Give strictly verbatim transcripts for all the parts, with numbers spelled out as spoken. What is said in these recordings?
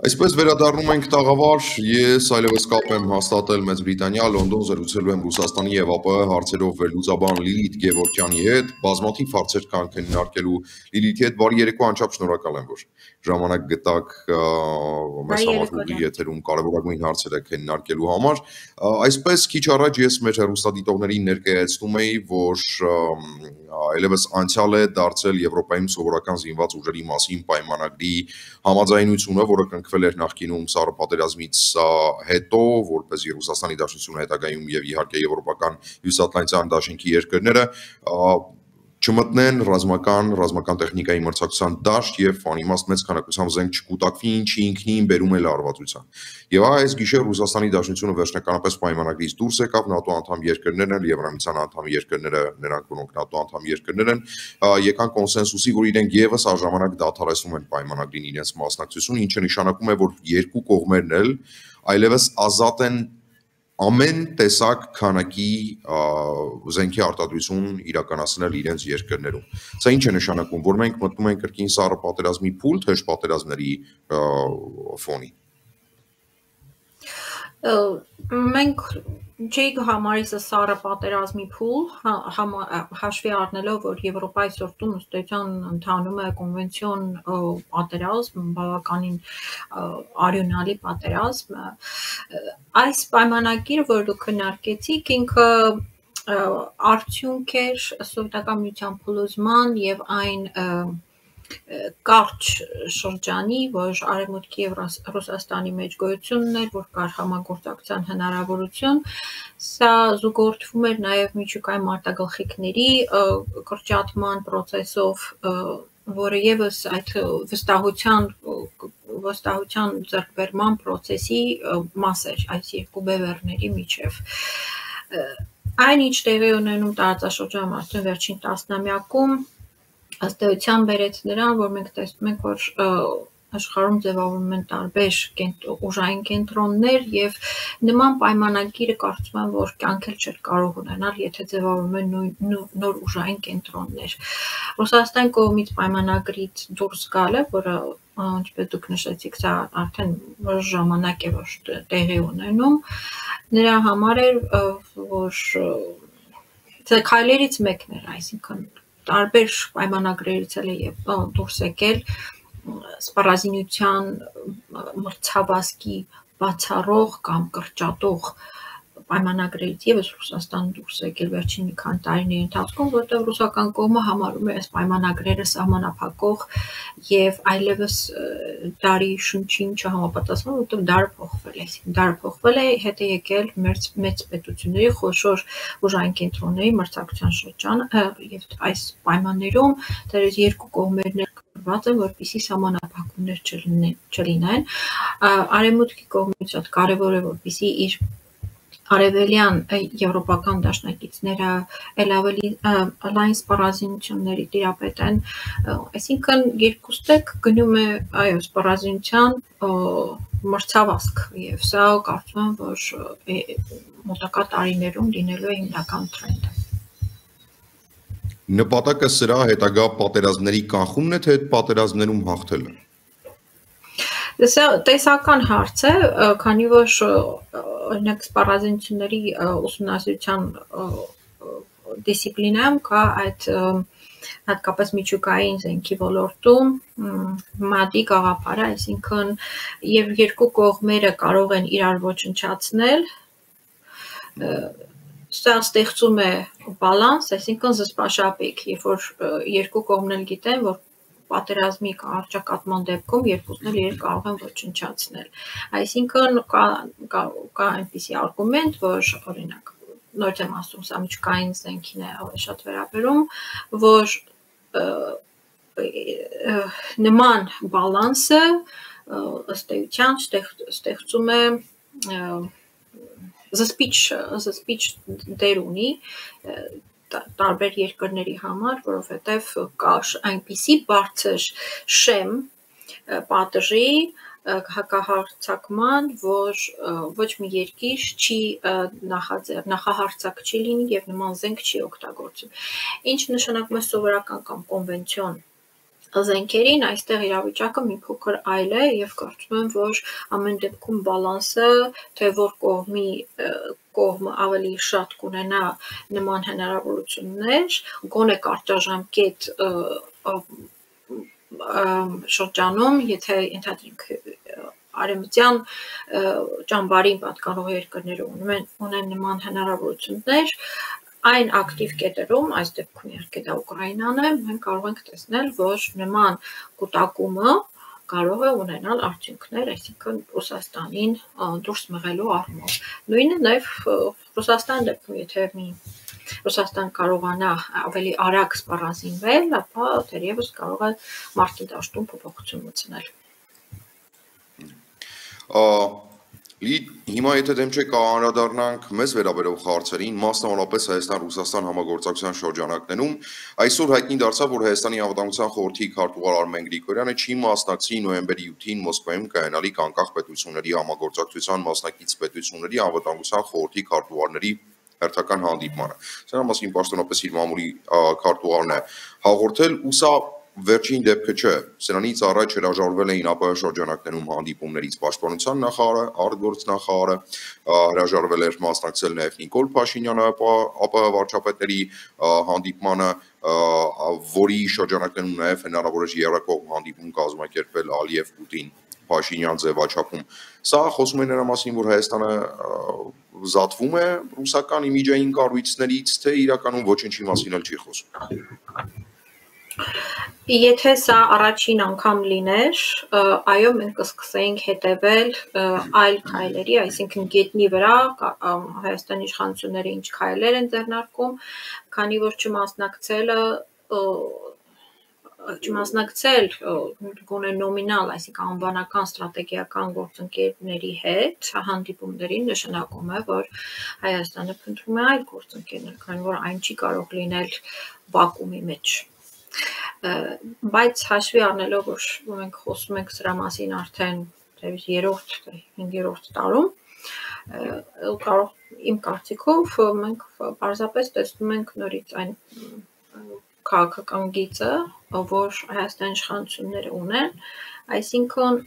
Այսպես վերադառնում ենք տաղավար, ես այլևս կապ եմ հաստատել Մեծ Բրիտանիա, Լոնդոն զրուցելու եմ Ռուսաստանի եւ ԱՊՀ հարցերով վերլուծաբան Լիլիթ Գևորգյանի հետ, բազմաթիվ հարցեր կան քննարկելու Լիլիթի հետ, բարի երեկո, անչափ շնորհակալ եմ, որ ժամանակ գտաք մեզ համար ուղի եթերում կարևորագույն հարցերը քննարկելու համար։ Այսպես քիչ առաջ ես մեր հեռուստադիտողներին ներկայացնում էի, որ այլևս անցյալ է դարձել Եվրոպայում սովորական զինված ուժերի մասին պայմանագրի համաձայնությունը, որը կնքվել էր նախկինում Սառը պատերազմից հետո, որպեսզի Ռուսաստանի Դաշնությունը հետագայում եւ իհարկե եվրոպական հյուսատլանտյան դաշինքի երկրները չմտնեն ռազմական, ռազմական տեխնիկայի մրցակցության դաշտ եւ անիմաստ մեծ քանակությամբ զենք չկուտակվի, ինչի ինքնին բերում է լարվածության։ Եվ այս գիշեր Ռուսաստանի Դաշնությունը վերջնականապես պայմանագրից դուրս եկավ, ՆԱՏՕ անդամ երկրներն են, Եվրամիության անդամ երկրները, նրանք որոնք ՆԱՏՕ անդամ երկրներ են, եկան կոնսենսուսի, որ իրենք եւս առժամանակ դադարեցնում են պայմանագրին իրենց մասնակցությունը, ինչը նշանակում է, որ երկու կողմերն էլ այլևս ազատ են ամեն տեսակ քանակի զենքի արտադրություն իրականացնել իրենց երկրներում։ Սա ինչ է նշանակում, որ մենք մտնում ենք կրկին Սառը պատերազմի փուլ, թե պատերազմների ֆոնի։ Մենք չի համարի Սառը պատերազմի փուլ, հաշվի առնելով, որ Եվրոպայի սրտում ըստեյության ընթանում է կոնվենցիոն պատերազմ, բավականին արյունալի պատերազմ, այս պայմանագիրը, որ դուք քննարկեցիք, ինքը արդյունք էր Սովետական միության փլուզման եւ այն կարճ շրջանի, որ Արևմուտքի եւ Ռուսաստանի մեջ գոյությունն էր, որ կար համագործակցության հնարավորություն, սա զուգորդվում էր նաեւ միջուկային մարտագլխիկների կրճատման process-ով, որը եւս այդ վստահության վստահության ձեռքբերման process-ի մաս էր այս երկու բևեռների միջև։ Այն ինչ տեղի ունենում տարածաշրջանում արդեն վերջին տասնամյակում ըստ էության բերեց նրան, որ մենք տեսնում ենք, որ աշխարհում ձևավորվում են տարբեր ուժային կենտրոններ եւ նման պայմանագիրը կարծում եմ, որ կյանք էլ չէր կարող ունենալ, եթե ձևավորվում են նոր ուժային կենտրոններ։ Ռուսաստանի կողմից պայմանագրից դուրս գալը, որը ինչպես դուք նշեցիք, սա արդեն որոշ ժամանակ է որ տեղի ունենում, նրա համար էր, որ դա քայլերից մեկն էր, այսինքն տարբեր պայմանագրերից էլ է դուրս եկել սպառազինության մրցավազքի բացառող կամ կրճատող պայմանագրերից եւս Ռուսաստանը դուրս եկել վերջին մի քանի տարիների ընթացքում, որտեղ ռուսական կողմը համարում է այս պայմանագրերը սահմանափակող եւ այլևս դարի շնչին չհամապատասխան, որտեղ դարը փոխվել է, դարը փոխվել է, հետ է եկել մեծ մեծ պետությունների խոշոր ուժային կենտրոնների մրցակցության շրջանը եւ այս պայմաններում դեռ երկու կողմերն կրված են, որպեսզի սահմանափակումներ չլինեն։ Արևմուտքի կողմից շատ կարեւոր է, որպեսզի իր արևելյան եվրոպական դաշնակիցները ել ավելի լայն սպառազինությունների տիրապետեն, այսինքն երկուստեք գնում է այո սպառազինության մրցավազք եւ սա կարծում եմ, որ մոտակա տարիներում լինելու է հիմնական թրենդը։ Նպատակը սրա հետագա պատերազմների կանխումն է, թե պատերազմներում հաղթելը։ Սա տեսական հարց է, քանի որ օրինակ սպառազինությունների ուսումնասիրության դիսցիպլինայում կա այդ հատկապես միջուկային զենքի ոլորտում մատի գաղափարը, այսինքն եւ երկու կողմերը կարող են իրար ոչնչացնել, սա ստեղծում է բալանս, այսինքն զսպաշապիկ, երբ որ երկու կողմն էլ գիտեն, որ պատերազմի առճակատման դեպքում երկուսն էլ իրար կարող են ոչնչացնել։ Այսինքն կա կա այնպիսի արգումենտ, որ օրինակ նոր եմ ասում, սա միջուկային զենքին է ավելի շատ վերաբերում, որ նման բալանսը ըստ էության ստեղծում է զսպիչ զսպիչ դեր ունի տարբեր երկրների համար, որովհետև կա այնպիսի բարձր շեմ պատժի հակահարձակման, որ ոչ մի երկիր չի նախաձեռ, նախահարձակ չի լինի եւ նման զենք չի օգտագործում։ Ինչ նշանակում է սովորական կամ կոնվենցիոն զենքերին, այստեղ իրավիճակը մի փոքր այլ է եւ կարծում եմ, որ ամեն դեպքում բալանսը, թե որ կողմի կողմը ավելի շատ կունենա նման հնարավորություններ, գոնե կարճաժամկետ շրջանում, եթե ընդհանրենք արևմտյան ճամբարին պատկանող երկրները ունեն նման հնարավորություններ, այն ակտիվ կետերում, այս դեպքում իհարկե դա Ուկրաինան է, մենք կարող ենք տեսնել, որ նման կուտակումը կարող է ունենալ արդյունքներ, այսինքն Ռուսաստանին դուրս մղելու առումով։ Նույնը նաև Ռուսաստանի դեպքում, եթե մի Ռուսաստան կարողանա ավելի արագ սպառազինվել, ապա թերևս կարող է մարտի դաշտում փոփոխություն մտցնել։ Հիմա եթե դեմ չեք անդրադառնանք մեզ վերաբերող հարցերին, մասնավորապես Հայաստան-Ռուսաստան համագործակցության շրջանակներում, այսօր հայտնի դարձավ, որ Հայաստանի անվտանգության խորհրդի քարտուղար Արմեն Գրիգորյանը չի մասնակցի նոյեմբերի ութին Մոսկվայում կայանալիք անկախ պետությունների համագործակցության մասնակից պետությունների անվտանգության խորհրդի քարտուղարների հերթական հանդիպմանը։ Սրա մասին պաշտոնապես իր մամուլի քարտուղարն է հաղորդել, ու սա վերջին դեպքը չէ, սրանից առաջ հրաժարվել էին ԱՊՀ շրջանակներում հանդիպումներից պաշտպանության նախարարը, արտգործնախարարը, հրաժարվել էր մասնակցել նաև Նիկոլ Փաշինյանը ԱՊՀ վարչապետների հանդիպմանը, որի շրջանակներում նաև հնարավոր էր երկկողմ հանդիպում կազմակերպել Ալիև-Պուտին Փաշինյան ձևաչափում։ Սա խոսում է նրա մասին, որ Հայաստանը զատվում է ռուսական իմիջային կառույցներից, թե իրականում ոչինչի մասին էլ չի խոսում։ Եթե սա առաջին անգամ լիներ, այո, մենք կսկսեինք հետևել այլ քայլերի, այսինքն գետնի վրա Հայաստանի իշխանությունները ինչ քայլեր են ձեռնարկում, քանի որ չմասնակցելը չմասնակցել գոնե նոմինալ, այսինքն անվանական ստրատեգիական գործընկերների հետ հանդիպումներին նշանակում է, որ Հայաստանը փնտրում է այլ գործընկերներ, քանի որ այն չի կարող լինել վակուումի մեջ։ Բայց հաշվի առնելով, որ մենք խոսում ենք սրա մասին արդեն երրորդ, հինգերորդ տարում, կարող իմ կարծիքով մենք պարզապես տեսնում ենք նորից այն քաղաքական գիծը, որ Հայաստանի իշխանությունները ունեն, այսինքն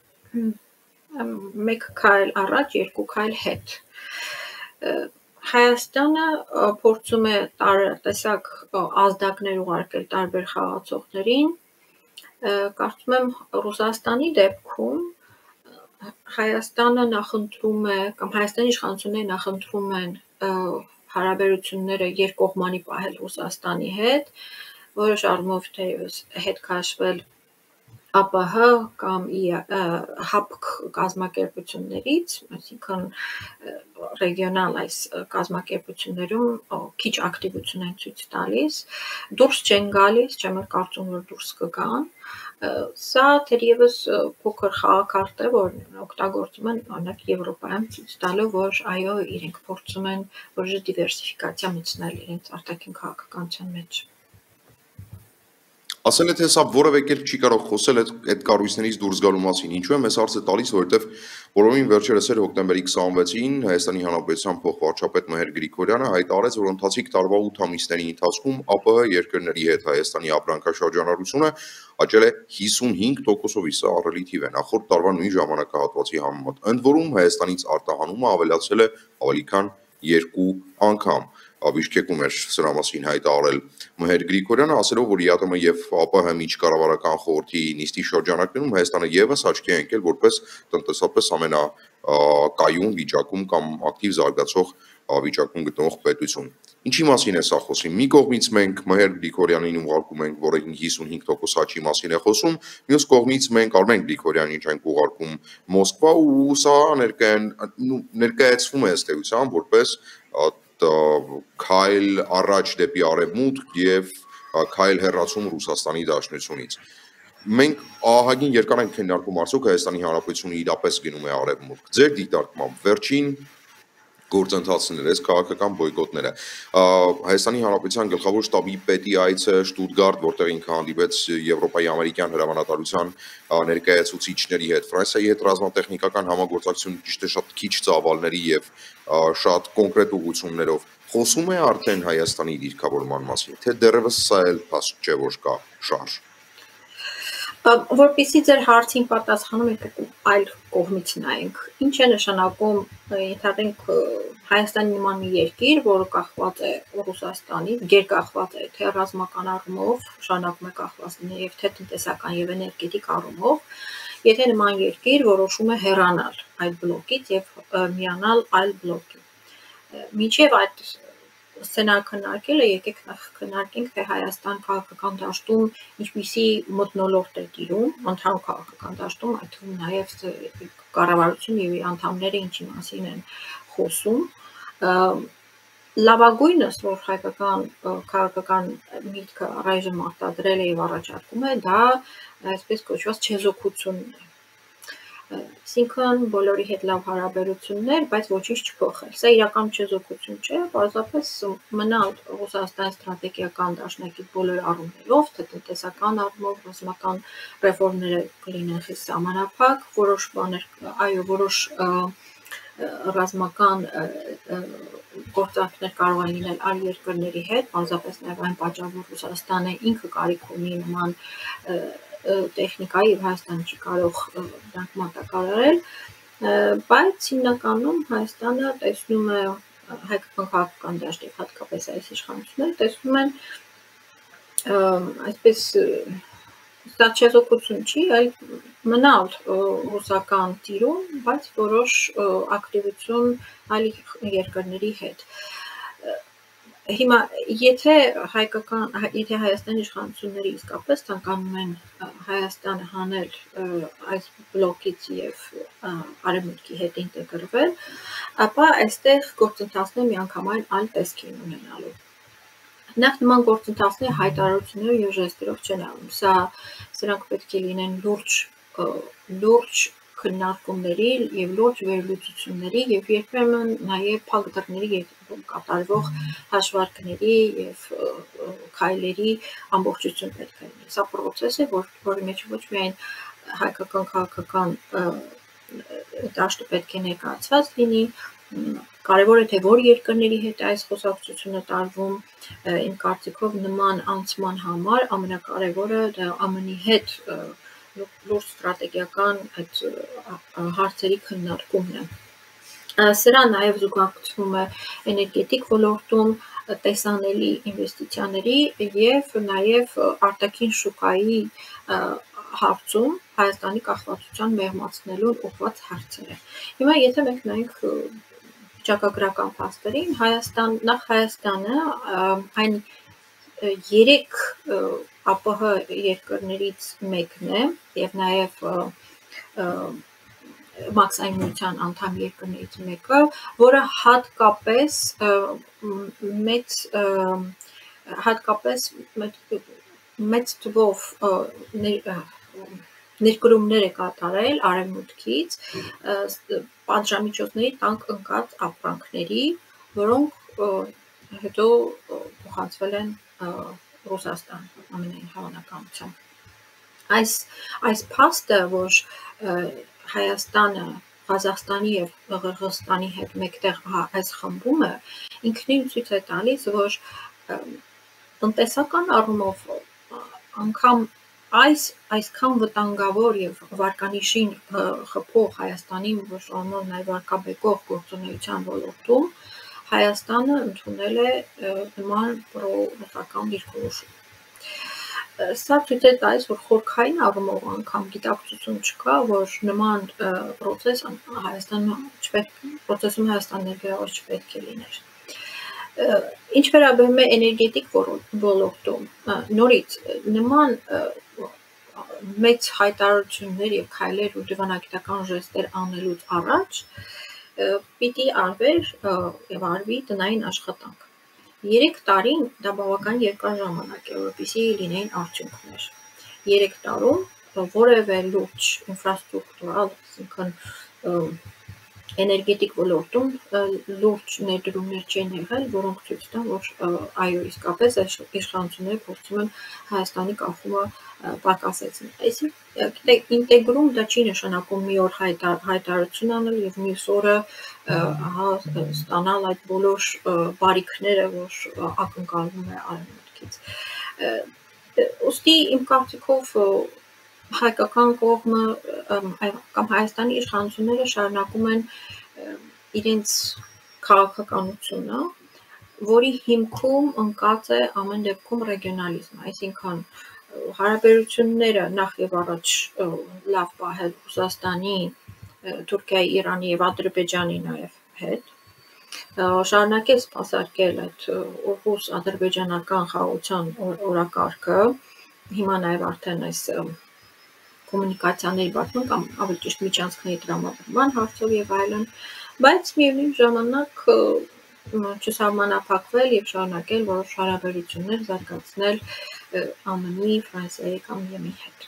մեկ քայլ առաջ, երկու քայլ հետ։ Հայաստանը փորձում է տարատեսակ ազդակներ ուղարկել տարբեր խաղացողներին, կարծում եմ Ռուսաստանի դեպքում Հայաստանը նախընտրում է, կամ Հայաստանի իշխանությունները նախընտրում են հարաբերությունները երկկողմանի պահել Ռուսաստանի հետ, որոշ առումով թերևս հետ քաշվել ԱՊՀ կամ ՀԱՊԿ կազմակերպություններից, այսինքն ռեգիոնալ այս կազմակերպություններում քիչ ակտիվություն են ցույց տալիս, դուրս չեն գալիս, չեմ կարծում, որ դուրս կգան, սա թերևս փոքր խաղաքարտ է, որ օգտագործում են օրինակ Եվրոպայում ցույց տալու, որ այո, իրենք փորձում են որոշ դիվերսիֆիկացիա մտցնել իրենց արտաքին քաղաքականության մեջ։ Ասել է, թե սա որևէ կերպ չի կարող խոսել այդ կառույցներից դուրս գալու մասին, ինչու է մեզ հարցը տալիս, որովհետև որովին վերջերս էր հոկտեմբերի քսանվեցին Հայաստանի Հանրապետության փոխվարչապետ Մհեր Գրիգորյանը հայտարարեց, որ ընթացիկ տարվա ութ ամիսների ընթացքում ԱՊՀ երկրների հետ Հայաստանի ապրանքաշրջանառությունը աճել է հիսունհինգ տոկոսովի, սա ահռելի թիվ է, նախորդ տարվա նույն ժամանակահատվածի համեմատ, ընդ որում Հայաստանից արտահանումը ավելացել է ավելի քան երկու անգամ։ Աբիշկեկում էր սրա մասին հայտարարել Մհեր Գրիգորյանը, ասելով, որ ԵԱՏՄ եւ ԱՊՀ միջկառավարական խորհրդի նիստի շրջանակներում Հայաստանը եւս աչքի է ընկել որպես տնտեսապես ամենակայուն վիճակում կամ ակտիվ զարգացող վիճակում գտնվող պետություն։ Ինչի մասին է սա խոսում։ Մի կողմից մենք Մհեր Գրիգորյանին ուղարկում ենք, որ հիսունհինգ տոկոս աճի մասին է խոսում, մյուս կողմից մենք Արմեն Գրիգորյանին ենք ուղարկում Մոսկվա, ու սա ներկայացվում է ըստ էության որպես քայլ առաջ դեպի արևմուտք եւ քայլ հեռացում Ռուսաստանի Դաշնությունից։ Մենք ահագին երկար ենք քննարկում արդյոք Հայաստանի Հանրապետությունը իրապես գնում է արևմուտք։ Ձեր դիտարկմամբ վերջին գործընթացները, այս քաղաքական բոյկոտները, Հայաստանի Հանրապետության գլխավոր շտաբի պետի այցը Շտուտգարտ, որտեղ ինքը հանդիպեց Եվրոպայի ամերիկյան հրամանատարության ներկայացուցիչների հետ, Ֆրանսիայի հետ ռազմատեխնիկական համագործակցություն ճիշտ է շատ քիչ ծավալների եւ շատ կոնկրետ ուղղություններով, խոսում է արդեն Հայաստանի դիրքավորման մասին, թե դեռևս սա էլ փաստ չէ, որ կա շարժ։ Որպեսզի ձեր հարցին պատասխանում եք այլ կողմից նայենք, ինչ է նշանակում ենթադրենք Հայաստանի նման մի երկիր, որը կախված է Ռուսաստանից, գերկախված է թե ռազմական առումով, շարունակում է կախված լինել եւ թե տնտեսական եւ էներգետիկ առումով, եթե նման երկիր որոշում է հեռանալ այդ բլոկից եւ միանալ այլ բլոկի։ Մինչեւ այդ սցենար քննարկելը եկեք նախ քննարկենք թե Հայաստան քաղաքական դաշտում ինչպիսի մթնոլորտ է տիրում, ընդհանուր քաղաքական դաշտում, այդ թվում նաև կառավարություն եւ իր անդամները ինչի մասին են խոսում։ Լավագույնս, որ հայկական քաղաքական միտքը առայժմ արտադրել է եւ առաջարկում է, դա այսպես կոչված չեզոքությունն է։ Այսինքն բոլորի հետ լավ հարաբերություններ, բայց ոչինչ չփոխել։ Սա իրական չեզոքություն չէ, պարզապես մնալ Ռուսաստանի ստրատեգիական դաշնակից բոլոր առումներով, թե տնտեսական առումով, ռազմական ռեֆորմները կլինեն խիստ սահմանափակ, որոշ բաներ, այո, որոշ ռազմական գործարքներ կարող են լինել այլ երկրների հետ, պարզապես նաև այն պատճառով, որ Ռուսաստանը ինքը կարիք ունի նման տեխնիկայի եւ Հայաստանը չի կարող դրանք մատակարարել, բայց հիմնականում Հայաստանը տեսնում է հայկական քաղաքական դաշտի հատկապես այս իշխանությունները տեսնում են այսպես դա չեզոքություն չի, այլ մնալ ռուսական տիրում, բայց որոշ ակտիվություն այլ երկրների հետ։ Հիմա եթե հայկական եթե Հայաստանի իշխանությունները իսկապես ցանկանում են Հայաստանը հանել այս բլոկից եւ արևմուտքի հետ ինտեգրվել, ապա այստեղ գործընթացները միանգամայն այլ տեսք են ունենալու։ Նախ նման գործընթացները հայտարարություններով եւ ժեստերով չեն անում։ Սա սրանք պետք է լինեն լուրջ լուրջ քննարկումների եւ լուրջ վերլուծությունների եւ երբեմն նաեւ փակ դռների կատարվող հաշվարկների եւ քայլերի ամբողջություն պետք է լինի։ Սա process է, որ որի մեջ ոչ միայն հայկական քաղաքական դաշտը պետք է ներկայացված լինի, կարևոր է թե որ երկրների հետ այս խոսակցությունը տարվում, իմ կարծիքով նման անցման համար ամենակարևորը դա ԱՄՆ-ի հետ լուրջ ստրատեգիական այդ հարցերի քննարկումն է։ Սրա նաև զուգակցվում է էներգետիկ ոլորտում տեսանելի ինվեստիցիաների եւ նաև արտաքին շուկայի հարցում Հայաստանի կախվածության մեղմացնելուն ուղղված հարցերը։ Հիմա եթե մենք նայենք վիճակագրական փաստերին, Հայաստան նախ Հայաստանը այն երեք ԱՊՀ երկրներից մեկն է եւ նաեւ մաքսային միության անդամ երկրներից մեկը, որը հատկապես մեծ հատկապես մեծ թվով ներկրումներ է կատարել արևմուտքից պատժամիջոցների տանկ ընկած ապրանքների, որոնք հետո փոխանցվել են Ռուսաստան ամենայն հավանականությամբ։ Այս այս փաստը, որ Հայաստանը Ղազախստանի եւ Ղրղըզստանի հետ մեկտեղ այս խմբումը ինքնին ցույց է տալիս, որ տնտեսական առումով անգամ այս այսքան վտանգավոր եւ վարկանիշին խփող Հայաստանին, որ շարունակ նաեւ վարկաբեկող գործունեության ոլորտում Հայաստանը ընդունել է նման պրոռուսական դիրքորոշում։ Սա ցույց է տալիս, որ խորքային առումով անգամ գիտակցություն չկա, որ նման process Հայաստանում չպետք process-ում Հայաստան ներգրաված չպետք է լիներ։ Ինչ վերաբերում է էներգետիկ ոլորտում, նորից նման մեծ հայտարարություններ եւ քայլեր ու դիվանագիտական ժեստեր անելուց առաջ պիտի արվեր եւ արվի տնային աշխատանք։ Երեք տարին դա բավական երկար ժամանակ է, որպեսզի լինեին արդյունքներ։ Երեք տարում որևէ լուրջ ինֆրաստրուկտուրալ, այսինքն էներգետիկ ոլորտում լուրջ ներդրումներ չեն եղել, որոնք ցույց տան, որ այո, իսկապես այս իշխանությունները փորձում են Հայաստանի կախումը պակասեցնել։ Այսինքն ինտեգրում դա չի նշանակում մի օր հայտարարություն անել եւ մյուս օրը ստանալ այդ բոլոր բարիքները, որ ակնկալվում է արևմուտքից։ Ոստի իմ կարծիքով հայկական կողմը կամ Հայաստանի իշխանությունները շարունակում են իրենց քաղաքականությունը, որի հիմքում ընկած է ամեն դեպքում ռեգիոնալիզմը, այսինքն հարաբերությունները նախ եւ առաջ լավ պահել Ռուսաստանի, Թուրքիայի, Իրանի եւ Ադրբեջանի նաեւ հետ, շարունակել սպասարկել այդ ռուս-ադրբեջանական խաղաղության օրակարգը, հիմա նաեւ արդեն այս կոմունիկացիաների բարդում կամ ավելի ճիշտ միջանցքների տրամադրման հարցով եւ այլն, բայց միևնույն ժամանակ չսահմանափակվել եւ շարունակել որոշ հարաբերություններ զարգացնել ԱՄՆ-ի, Ֆրանսիայի կամ ԵՄ-ի հետ։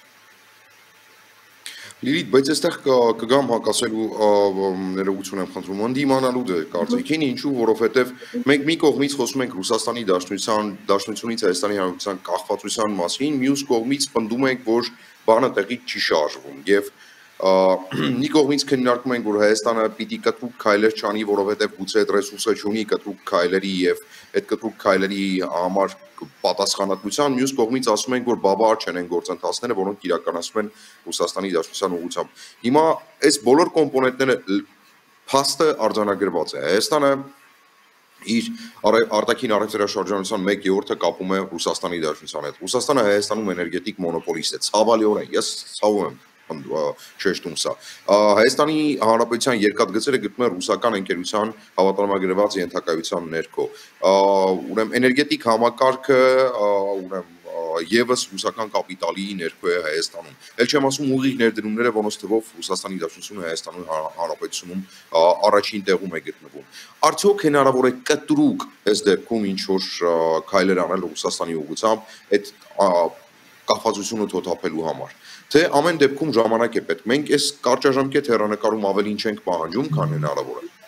Լիլիթ, բայց այստեղ կգամ հակասելու ներողություն եմ խնդրում, ընդդիմանալու դե կարծիքին, ինչու, որովհետև մենք մի կողմից խոսում ենք Ռուսաստանի Դաշնության, Դաշնությունից Հայաստանի Հանրապետության կախվածության մասին, մյուս կողմից պնդում ենք, որ բանը տեղից չի շարժվում եւ մի կողմից քննարկում ենք, որ Հայաստանը պիտի կտրուկ քայլեր չանի, որովհետև գուցե այդ ռեսուրսը չունի կտրուկ քայլերի եւ այդ կտրուկ քայլերի համար պատասխանատվության, մյուս կողմից ասում ենք, որ բավարար չեն այն գործընթացները, որոնք իրականացվում են Ռուսաստանի Դաշնության ուղղությամբ։ Հիմա այս բոլոր կոմպոնենտները փաստը արձանագրված է։ Հայաստանը իր արտաքին առևտրաշրջանության մեկ երրորդը կապում է Ռուսաստանի Դաշնության հետ։ Ռուսաստանը Հայաստանում էներգետիկ մոնոպոլիստ է, ցավալիորեն, ես ցավում եմ շեշտում սա։ Հայաստանի Հանրապետության երկաթգծերը գտնում են ռուսական ընկերության հավատարմագրված ենթակայության ներքո։ Ուրեմն էներգետիկ համակարգը ուրեմն եւս ռուսական կապիտալի ներքո է Հայաստանում։ Էլ չեմ ասում ուղիղ ներդրումները, որոնց թվով Ռուսաստանի Դաշնությունը Հայաստանի Հանրապետությունում առաջին տեղում է գտնվում։ Արդյոք հնարավոր է կտրուկ այս դեպքում ինչ որ քայլեր անել Ռուսաստանի ուղղությամբ այդ կախվածությունը թոթափելու համար։ Թե ամեն դեպքում ժամանակ է պետք։ Մենք այս կարճաժամկետ հեռանկարում ավելին չենք պահանջում, քան հնարավոր է։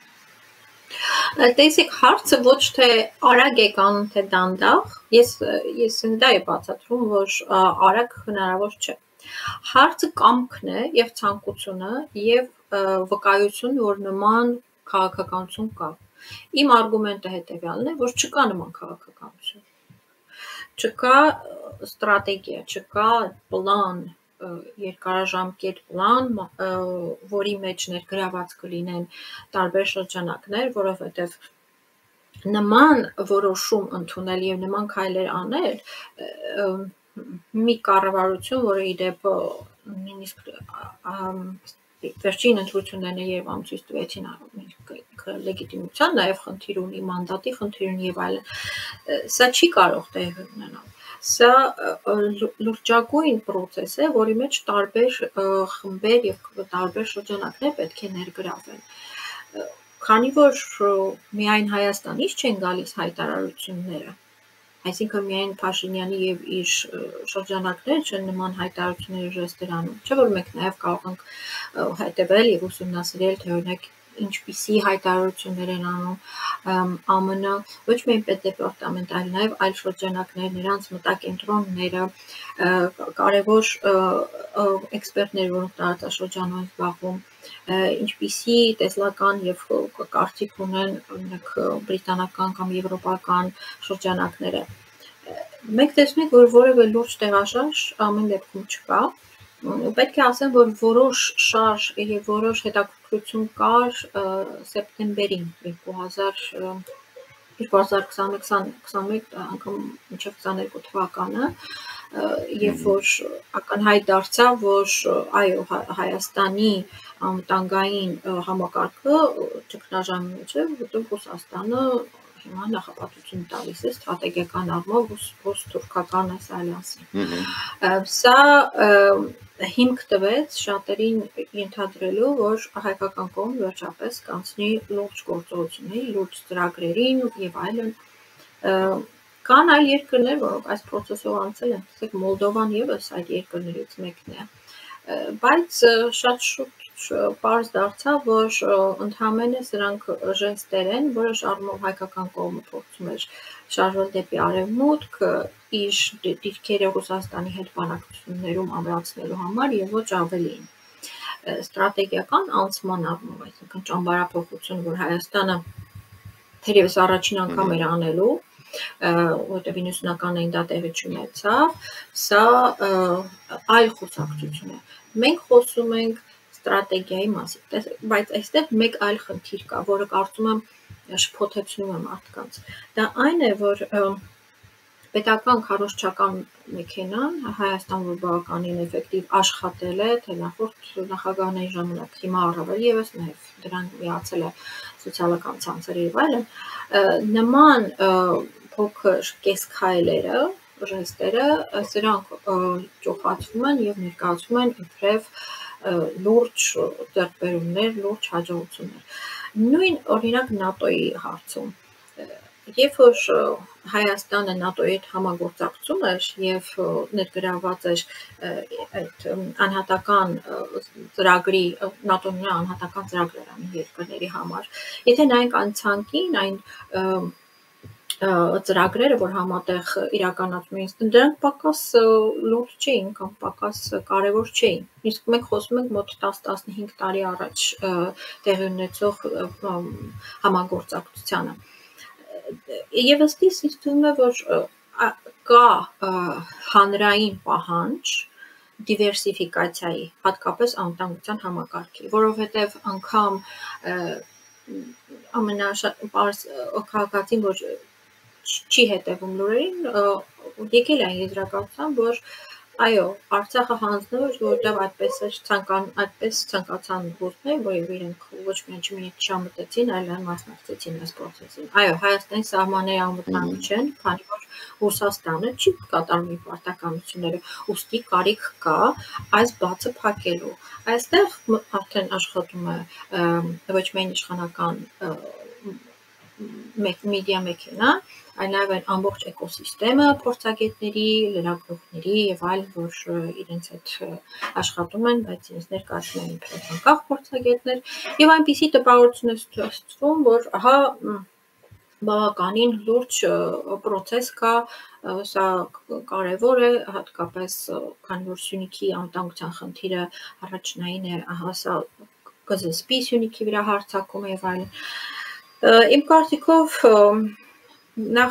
Տեսեք, հարցը ոչ թե արագ է կամ թե դանդաղ, ես ես դա եմ բացատրում, որ արագ հնարավոր չէ։ Հարցը կամքն է եւ ցանկությունը եւ վկայություն, որ նման քաղաքականություն կա։ Իմ արգումենտը հետեւյալն է, որ չկա նման քաղաքականություն։ Չկա ստրատեգիա, չկա պլան, երկարաժամկետ պլան, որի մեջ ներգրաված կլինեն տարբեր շրջանակներ, որովհետև նման որոշում ընդունել եւ նման քայլեր անել մի կառավարություն, որը իդեպ նույնիսկ վերջին ընտրություններն Երևանում ցույց տվեցին լեգիտիմության, նաեւ խնդիր ունի, մանդատի խնդիր ունի եւ այլն, սա չի կարող տեղի ունենալ։ Սա լրջագույն process է, որի մեջ տարբեր խմբեր եւ տարբեր շրջանակներ պետք է ներգրավվեն։ Քանի որ միայն Հայաստանից չեն գալիս հայտարարությունները, այսինքն միայն Փաշինյանի եւ իր շրջանակները չեն նման հայտարարությունների ժեստեր անում, չէ՞ որ մենք նաեւ կարող ենք հետեւել եւ ուսումնասիրել, թե օրինակ ինչպիսի հայտարարություններ են անում ԱՄՆ, ոչ միայն պետդեպարտամենտ, այլ նաև այլ շրջանակներ, նրանց մտակենտրոնները, կարևոր էքսպերտներ, որոնք տարածաշրջանում են զբաղվում, ինչպիսի տեսլական եւ կարծիք ունեն օրինակ բրիտանական կամ եվրոպական շրջանակները։ Մենք տեսնում ենք, որ որևէ լուրջ տեղաշարժ ամեն դեպքում չկա։ Պետք է ասեմ, որ որոշ շարժ եւ որոշ հետաքրքրություն կար սեպտեմբերին երկու հազար քսաներկու անգամ մինչև քսաներկու թվականը, երբ որ ակնհայտ դարձավ, որ այո Հայաստանի անվտանգային համակարգը ճգնաժամի մեջ է, որտեղ Ռուսաստանը հիմա նախապատվություն տալիս է ստրատեգիական առումով ռուս-թուրքական այս ալյանսին։ Սա հիմք տվեց շատերին ենթադրելու, որ հայկական կողմը վերջապես կանցնի լուրջ գործողությունների, լուրջ ծրագրերին եւ այլն։ Կան այլ երկրներ, որոնք այս process-ով անցել են, ասենք Մոլդովան եւս այդ երկրներից մեկն է, բայց շատ շուտ պարզ դարձավ, որ ընդհանրապես սրանք ժեստեր են, որոշ առումով հայկական կողմը փորձում էր շարժվել դեպի արևմուտք, իր դիրքերը Ռուսաստանի հետ բանակցություններում ամրացնելու համար եւ ոչ ավելին։ Ստրատեգիական անցման առումով, այսինքն ճամբարափոխություն, որ Հայաստանը թերևս առաջին անգամ էր անելու, որտեղ իննսունականներին դա տեղի չունեցավ, սա այլ խոսակցություն է։ Մենք խոսում ենք ստրատեգիայի մասին, բայց այստեղ մեկ այլ խնդիր կա, որը կարծում եմ շփոթեցնում է մարդկանց։ Դա այն է, որ պետական քարոզչական մեքենան Հայաստան, որ բավականին էֆեկտիվ աշխատել է, թե նախորդ նախագահների ժամանակ, հիմա առավել ևս նաև դրան միացել է սոցիալական ցանցերը եւ այլն, նման փոքր կեսքայլերը, ժեստերը, սրանք ճոխացվում են եւ ներկայացվում են իբրև լուրջ ձեռքբերումներ, լուրջ հաջողություններ։ Նույն օրինակ ՆԱՏՕ-ի հարցում, երբ որ Հայաստանը ՆԱՏՕ-ի հետ համագործակցում էր եւ ներգրաված էր այդ անհատական ծրագրի, ՆԱՏՕ-ն անհատական ծրագրեր անի երկրների համար, եթե նայենք այն ցանկին, այն ծրագրերը, որ համատեղ իրականացնում էին, դրանք պակաս լուրջ չէին կամ պակաս կարևոր չէին։ Իսկ մենք խոսում ենք մոտ տասը-տասնհինգ տարի առաջ տեղի ունեցող համագործակցությանը։ Եվ ըստիս ինձ թվում է, որ կա հանրային պահանջ դիվերսիֆիկացիայի, հատկապես անվտանգության համակարգի, որովհետև անգամ ամենաշատ քաղաքացին, որ չի հետևում լուրերին, եկել այն եզրակացության, որ այո, Արցախը հանձնվում էր, որովհետև այդպես էր ցանկան, այդպես ցանկացան ոստներ, որ իրենք ոչ միայն չմտեցին, այլ մասնակցեցին այս process-ին։ Այո, Հայաստանի սահմանները անվտանգ չեն, քանի որ Ռուսաստանը չի կատարում իր պարտականությունները, ուստի կարիք կա այս բացը փակելու։ Այստեղ արդեն աշխատում է ոչ միայն իշխանական մեդիա մեքենա, այլ նաև այն ամբողջ էկոսիստեմը փորձագետների, լրագրողների եւ այլ, որ իրենց հետ աշխատում են, բայց իրենց ներկայացնում են իբրև անկախ փորձագետներ, եւ այնպիսի տպավորություն է ստեղծվում, որ ահա բավականին լուրջ process կա, սա կարևոր է, հատկապես քանի որ Սյունիքի անվտանգության խնդիրը առաջնային է, ահա սա կզսպի Սյունիքի վրա հարձակումը եւ այլն։ Իմ կարծիքով նախ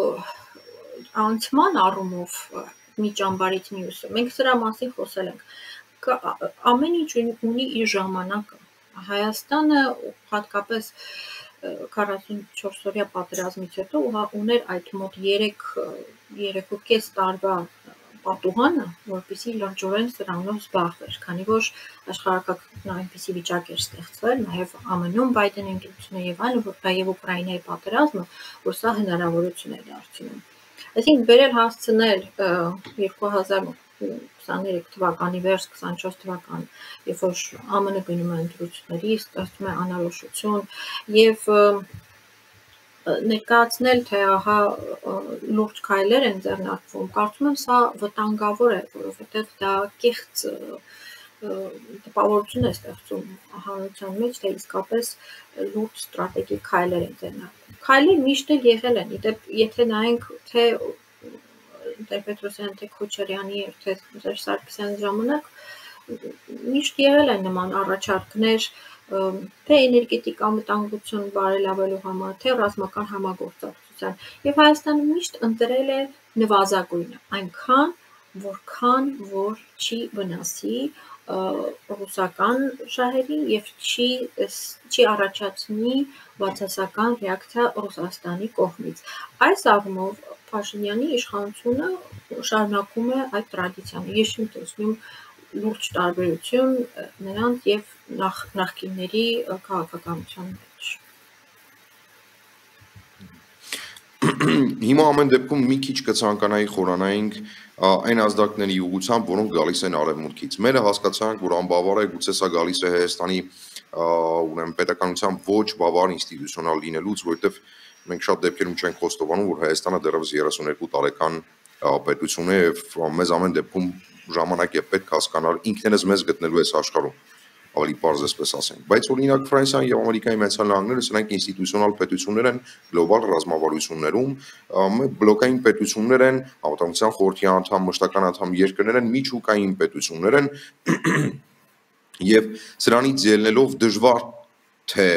անցման առումով մի ճամբարից մյուսը, մենք սրա մասին խոսել ենք, ամեն ինչ ունի իր ժամանակը, Հայաստանը հատկապես քառասունչորս օրյա պատերազմից հետո ուներ այդ մոտ երեք երեք ու կես տարվա պատուհանը, որպեսզի լրջորեն սրանով զբաղվեր, քանի որ աշխարհակարգն այնպիսի վիճակ էր ստեղծվել, նաև ԱՄՆ-ում Բայդենի ընտրությունը եւ այլն, եւ Ուկրաինայի պատերազմը, որ սա հնարավորություն է դարձնում։ Այսինքն վերել հասցնել երկու հազար քսաներեք թվականի վերջ, քսանչորս թվական, երբ որ ԱՄՆ գնում է ընտրությունների, ստեղծում է անորոշություն եւ ներկայացնել, թե ահա լուրջ քայլեր են ձեռնարկվում, կարծում եմ սա վտանգավոր է, որովհետև դա կեղծ տպավորություն է ստեղծում հանրության մեջ, թե իսկապես լուրջ ստրատեգիկ քայլեր են ձեռնարկվում։ Քայլեր միշտ էլ եղել են, եթե նայենք թե Տեր-Պետրոսյանի, թե Քոչարյանի, թե Սերժ Սարգսյանի ժամանակ միշտ եղել են նման առաջարկներ, թե էներգետիկ անվտանգություն բարելավելու համար, թե ռազմական համագործակցության, եւ Հայաստանը միշտ ընտրել է նվազագույնը, այնքան, որքան որ չի վնասի ռուսական շահերին եւ չի չի առաջացնի բացասական ռեակցիա Ռուսաստանի կողմից։ Այս առումով Փաշինյանի իշխանությունը շարունակում է այդ տրադիցիան։ Ես չեմ տեսնում լուրջ տարբերություն նրանց եւ նախ նախկինների քաղաքականության մեջ։ Հիմա ամեն դեպքում մի քիչ կցանկանայի խորանայինք այն ազդակների ուղղությամբ, որոնք գալիս են արևմուտքից։ Մերը հասկացանք, որ անբավար է, գուցե սա գալիս է Հայաստանի ուրեմն պետականության ոչ բավարար ինստիտուցիոնալ լինելուց, որովհետև մենք շատ դեպքերում չենք խոստովանում, որ Հայաստանը դեռևս երեսունյոթ տարեկան պետություն է եւ մեզ ամեն դեպքում ժամանակ է պետք հասկանալ ինքներս մեզ գտնելու այս աշխարհում, ավելի պարզ էսպես ասենք, բայց օրինակ Ֆրանսիան եւ Ամերիկայի Միացյալ Նահանգները սրանք ինստիտուցիոնալ պետություններ են գլոբալ ռազմավարություններում, բլոկային պետություններ են, Անվտանգության խորհրդի անդամ, մշտական անդամ երկրներ են, միջուկային պետություններ են եւ սրանից ելնելով դժվար թե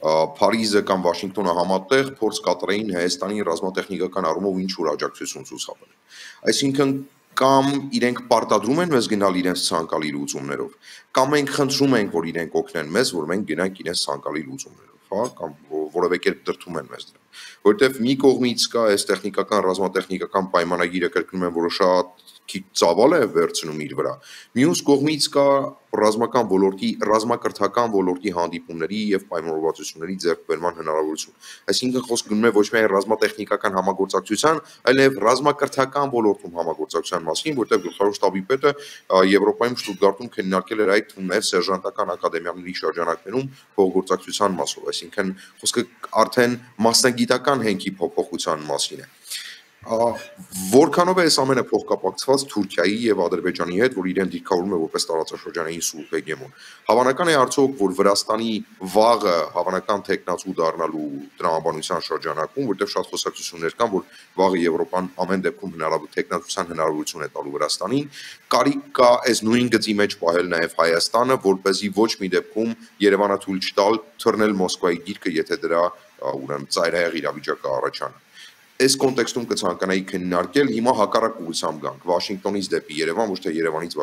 Փարիզը կամ Վաշինգտոնը համատեղ փորձ կատարեին Հայաստանի ռազմատեխնիկական առումով ինչ-որ աջակցություն ցուցաբերել։ Այսինքն կամ իրենք պարտադրում են մեզ գնալ իրենց ցանկալի լուծումներով, կամ մենք խնդրում ենք, որ իրենք օգնեն մեզ, որ մենք գնանք իրենց ցանկալի լուծումներով, հա, կամ որևէ կերպ դրդում են մեզ դրան։ Որտեվ մի կողմից կա այս տեխնիկական ռազմատեխնիկական պայմանագիրը, կրկնում եմ, որը շատ քիչ ծավալ է վերցնում իր վրա։ Մյուս կողմից կա ռազմական ոլորտի, ռազմակրթական ոլորտի հանդիպումների եւ պայմանավորվածությունների ձեռքբերման հնարավորություն։ Այսինքն խոսք գնում է ոչ միայն ռազմատեխնիկական համագործակցության, այլև ռազմակրթական ոլորտում համագործակցության մասին, որտեղ գլխավոր շտաբի պետը Եվրոպայում Շտուտգարտում քննարկել էր այդ թվում սերժանտական ակադեմիաների շրջանակներում փոխգործակցության մասով, այսինքն խոսքը արդեն մասնագիտական հենքի փոփոխության մասին է։ Որքանով է այս ամենը փոխկապակցված Թուրքիայի եւ Ադրբեջանի հետ, որ իրեն դիրքավորում է որպես տարածաշրջանային սուրբ հեգեմոն։ Հավանական է արդյոք, որ Վրաստանի վաղը հավանական տեխնացու դառնալու տրամաբանության շրջանակում, որտեղ շատ խոսակցություններ կան, որ վաղը Եվրոպան ամեն դեպքում հնարավոր տեխնացության հնարավորություն է տալու Վրաստանին, կարիք կա այս նույն գծի մեջ պահել նաեւ Հայաստանը, որպեսզի ոչ մի դեպքում Երևանը թույլ չտալ թռնել Մոսկվայի գիրկը, եթե դրա ուրեմն ծայրահեղ իրավիճակը առաջանա։ Այս կոնտեքստում կցանկանայի քննարկել հիմա հակառակ ուղղությամբ գանք Վաշինգտոնից դեպի Երևան, ոչ թե Երևանից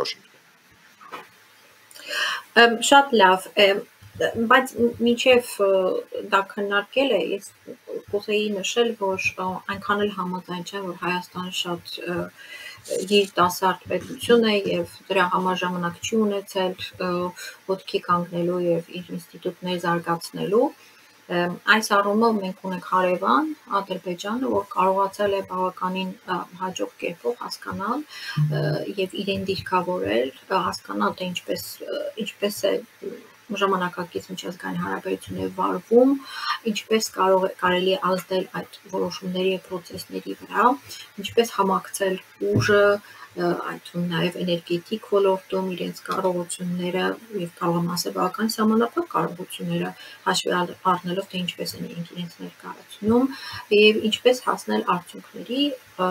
Վաշինգտոն։ Շատ լավ, բայց մինչև դա քննարկելը ես կուզեի նշել, որ այնքան էլ համաձայն չեմ, որ Հայաստանը շատ երիտասարդ պետություն է եւ դրա համար ժամանակ չի ունեցել ոտքի կանգնելու եւ իր ինստիտուտներ զարգացնելու։ Այս առումով մենք ունենք հարևան Ադրբեջանը, որ կարողացել է բավականին հաջող կերպով հասկանալ եւ իրեն դիրքավորել, հասկանալ թե ինչպես ինչպես է ժամանակակից միջազգային հարաբերությունները վարվում, ինչպես կարող է կարելի է ազդել այդ որոշումների եւ process-ների վրա, ինչպես համակցել ուժը, այդ նաև էներգետիկ ոլորտում իրենց կարողությունները եւ կարող ասել բավական սահմանափակ կարողությունները հաշվի առնելով թե ինչպես են իրենց ներկայացնում եւ ինչպես հասնել արդյունքների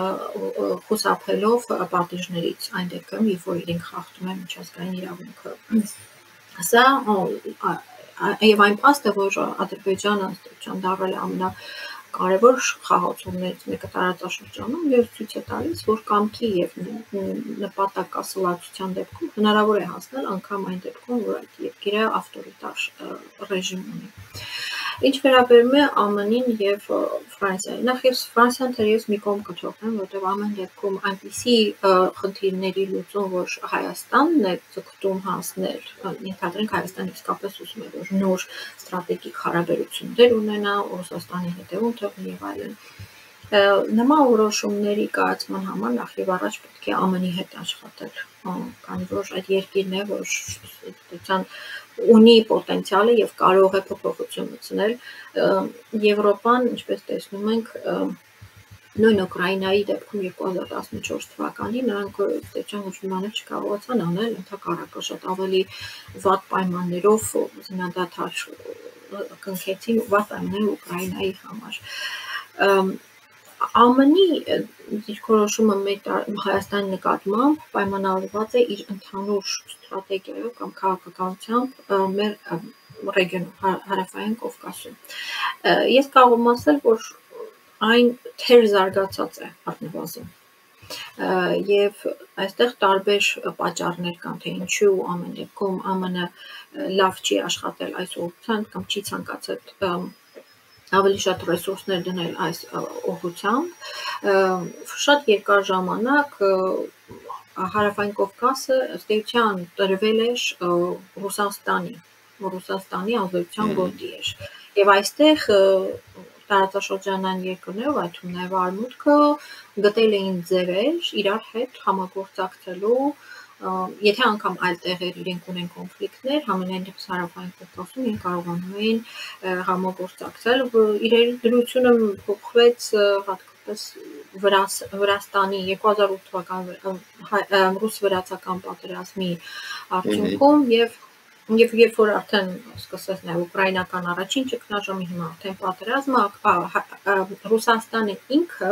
խուսափելով պատիժներից այն դեպքում երբ որ իրենք խախտում են միջազգային իրավունքը սա եւ այն փաստը որ Ադրբեջանը ըստ դառել է ամենա կարևոր խաղացողներից մեկը տարածաշրջանում եւ ցույց է տալիս, որ կամքի եւ նպատակասլացության դեպքում հնարավոր է հասնել անգամ այն դեպքում, որ այդ երկիրը ավտորիտար ռեժիմ ունի։ Ինչ վերաբերում է ԱՄՆ-ին եւ Ֆրանսիային, նախ եւ Ֆրանսիան թերևս մի կողմ կթողնեմ, որտեղ ամեն դեպքում այնպիսի խնդիրների լուծում, որ Հայաստանն է ցկտում հասնել, ենթադրենք Հայաստանը իսկապես ուզում է որ նոր ստրատեգիկ հարաբերություններ ունենա Ռուսաստանի հետևում թողնի եւ այլն։ Նման որոշումների կայացման համար նախ եւ առաջ պետք է ԱՄՆ-ի հետ աշխատել, քանի որ այդ երկիրն է, որ դիտան ունի պոտենցիալը եւ կարող է փոփոխություն մտցնել Եվրոպան, ինչպես տեսնում ենք, նույն Ուկրաինայի դեպքում երկու հազար տասնչորս թվականին նրանք դեպչան ոչ մի բան չկարողացան անել, ընդհակառակը շատ ավելի վատ պայմաններով զինադադար կնքեցին վատ պայմաններ Ուկրաինայի համար։ ԱՄՆ-ի դիրքորոշումը մեր Հայաստանի նկատմամբ պայմանավորված է իր ընդհանուր ստրատեգիայով կամ քաղաքականությամբ մեր ռեգիոնում հարավային Կովկասում։ Ես կարող եմ ասել, որ այն թեր զարգացած է առնվազն։ Եվ այստեղ տարբեր պատճառներ կան, թե ինչու ամեն դեպքում ԱՄՆ-ը լավ չի աշխատել այս ուղղությամբ կամ չի ցանկացել ավելի շատ ռեսուրսներ դնել այս ուղղությամբ, շատ երկար ժամանակ հարավային Կովկասը ըստ էության տրվել էր Ռուսաստանի, Ռուսաստանի ազդեցության գոտի էր։ Եվ այստեղ տարածաշրջանային երկրներով, այդ թվում նաև Արմուտքը գտել էին ձևեր իրար հետ համագործակցելու, եթե անգամ այլ տեղեր իրենք ունեն կոնֆլիկտներ, համենայն դեպս հարավային Կովկասում իրենք կարողանում էին համագործակցել, իրերի դրությունը փոխվեց հատկապես Վրաստանի երկու հազար ութ թվականի ռուս-վրացական պատերազմի արդյունքում եւ Եվ երբ որ արդեն սկսեց նաև ուկրաինական առաջին ճգնաժամը, հիմա արդեն պատերազմը, Ռուսաստանը ինքը